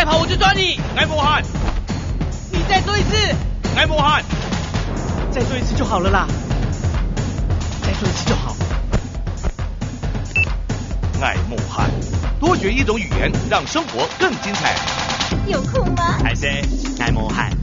再跑我就抓你！ 艾莫汉， 你再做一次！ 艾莫汉， 再做一次就好了啦，再做一次就好。 艾莫汉，多学一种语言，让生活更精彩。 有空吗？ 海生，艾莫汉。